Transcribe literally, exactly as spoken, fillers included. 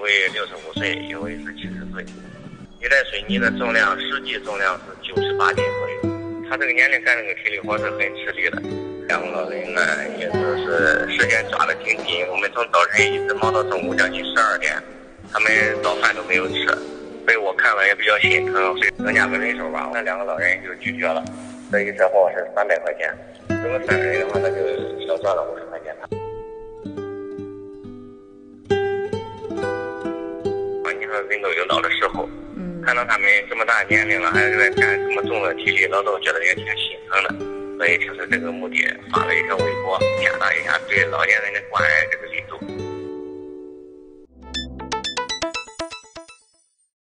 为六十五岁，一位是七十岁。一袋水泥的重量实际重量是九十八斤左右。他这个年龄干这个体力活是很吃力的。两个老人呢，也就是时间抓得挺紧，我们从早晨一直忙到中午将近十二点，他们早饭都没有吃，所以我看了也比较心疼，所以增加个人手吧，那两个老人就拒绝了。这一车货是三百块钱，如果三个人的话，那就少赚了五十块钱了。你说人都有老的时候，嗯，看到他们这么大年龄了，还在干这么重的体力劳动，觉得也挺心疼的。所以就是这个目的发了一条微博。